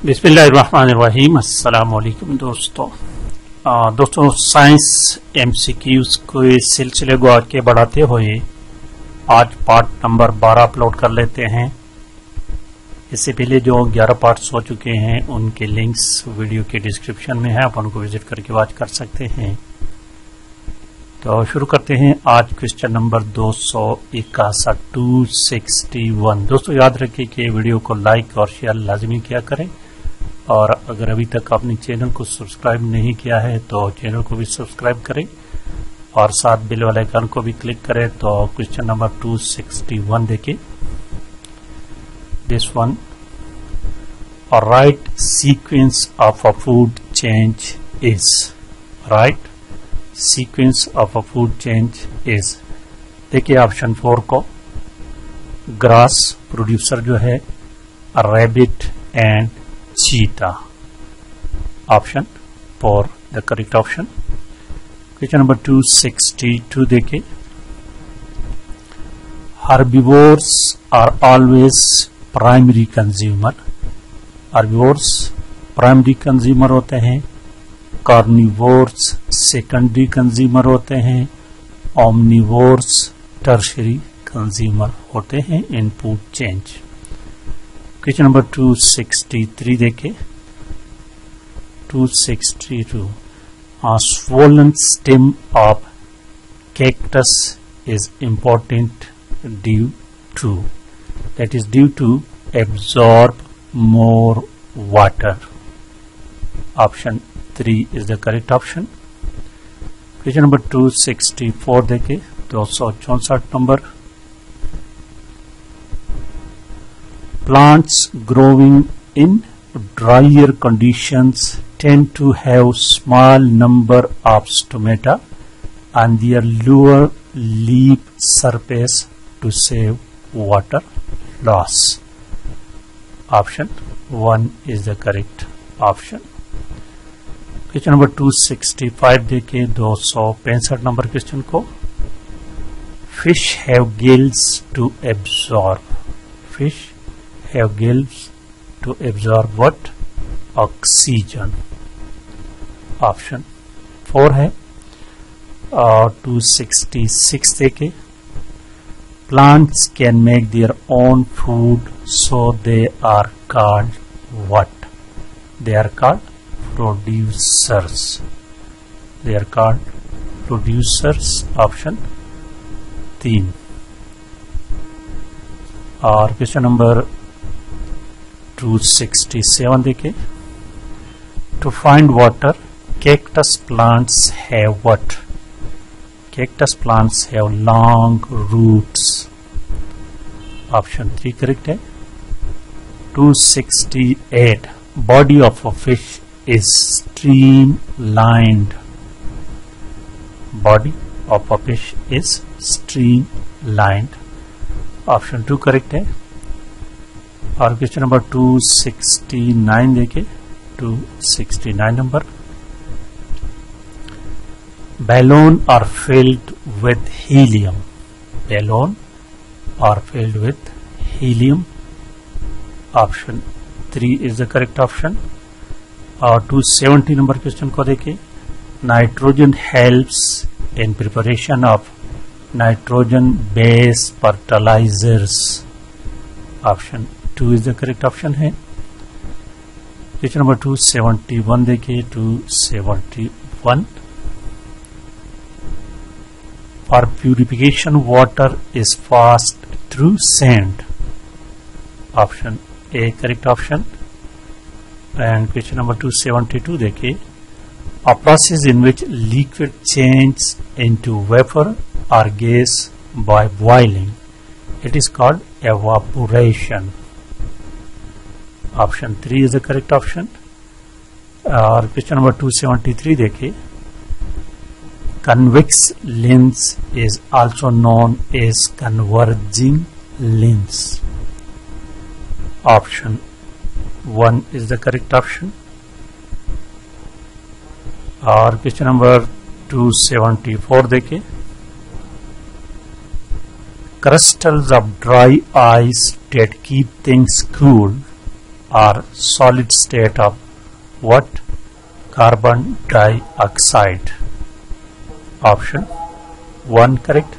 बिस्मिल्लाहिर्रहमानिर्रहीम। अस्सलाम वालेकुम दोस्तों साइंस एमसीक्यूज के सिलसिले को आगे बढ़ाते हुए आज पार्ट नंबर 12 अपलोड कर लेते हैं। इससे पहले जो 11 पार्ट्स हो चुके हैं उनके लिंक्स वीडियो के डिस्क्रिप्शन में है, आप उनको विजिट करके वॉच कर सकते हैं। तो शुरू करते हैं आज क्वेश्चन नंबर 261 261। दोस्तों याद रखिए कि वीडियो को लाइक और शेयर लाजमी किया करें, और अगर अभी तक आपने चैनल को सब्सक्राइब नहीं किया है तो चैनल को भी सब्सक्राइब करें और साथ बिल वाले आइकन को भी क्लिक करें। तो क्वेश्चन नंबर 261 देखिए, this one, right sequence of a food chain is, right sequence of a food chain is. देखिए ऑप्शन 4 को, ग्रास प्रोड्यूसर जो है rabbit and cheetah. Option 4 the correct option. Question number 262 देखिए, herbivores are always primary consumer. Herbivores primary consumer होते हैं, carnivores secondary consumer होते हैं, omnivores tertiary consumer होते हैं in food chain. Question number 263 देखे, 262, swollen stem of cactus is important due to, that is due to absorb more water. Option 3 is the correct option. Question number 264 देखे, 264 number, plants growing in drier conditions tend to have small number of stomata on their lower leaf surface to save water loss. Option 1 is the correct option. Question number 265 देखें, 265 number question को, fish have gills to absorb, fish have gills to absorb what, oxygen. Option 4 है। और 266 देखें, plants can make their own food so they are called what, they are called producers, they are called producers। ऑप्शन 3। और question number 267 देखें, to find water cactus plants have what, cactus plants have long roots। Option 3 correct है। 268, body of a fish is streamlined, body of a fish is streamlined। Option 2 correct है। और question number 269 देखे, 269 number, balloon are filled with helium, balloon are filled with helium। Option 3 is the correct option। और 270 number question को देखिए, nitrogen helps in preparation of nitrogen base fertilisers. Option 2 is the correct option है। Question number 271 देखिए, 271, for purification water is passed through sand. Option A correct option. And question number 272 देखिए, a process in which liquid changes into vapor or gas by boiling, it is called evaporation। Option 3 is the correct option। और question number 273 देखिए, convex lens is also known as converging lens। Option 1 is the correct option। और question number 274 देखें, crystals of dry ice that keep things cool are solid state of what? Carbon dioxide. Option 1 correct.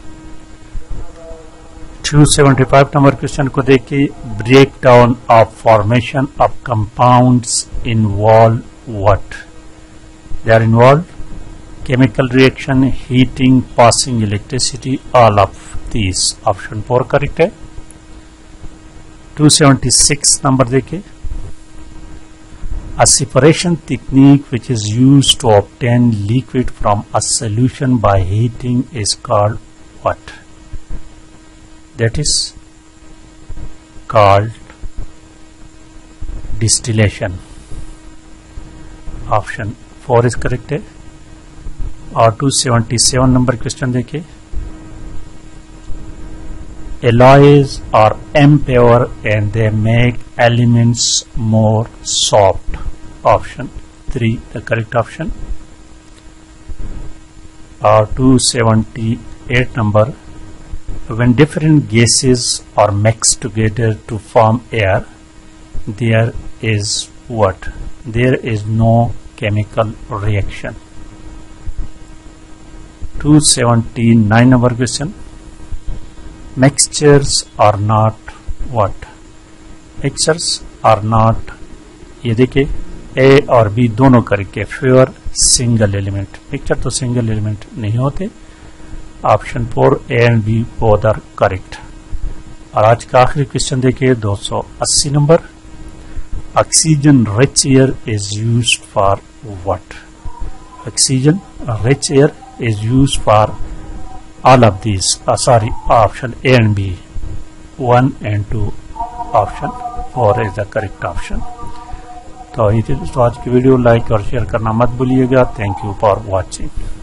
275 number question को देखिए, break down of formation of compounds involve what? They are involve chemical reaction, heating, passing electricity, all of these. Option 4 correct है. 276 number देखिए, a separation technique which is used to obtain liquid from a solution by heating is called what? That is called distillation. Option 4 is correct है. और 277 number question देखिए, alloys are empower and they make elements more soft. Option 3 the correct option. और 278 number, when different gases are mixed together to form air, there is what? There is no chemical reaction. 279 number question, mixtures are not what? Mixtures are not, ये देखिए A और B दोनों करके favour single element. Mixture तो single element नहीं होते. Option 4 A and B both are correct. और आज का आखिरी क्वेश्चन देखिए 280 number, oxygen rich air is used for what? Oxygen rich air is used for all of these. Option A and B, 1 and 2. Option 4 is the correct option. तो आज की video like और share करना मत भूलिएगा. Thank you for watching.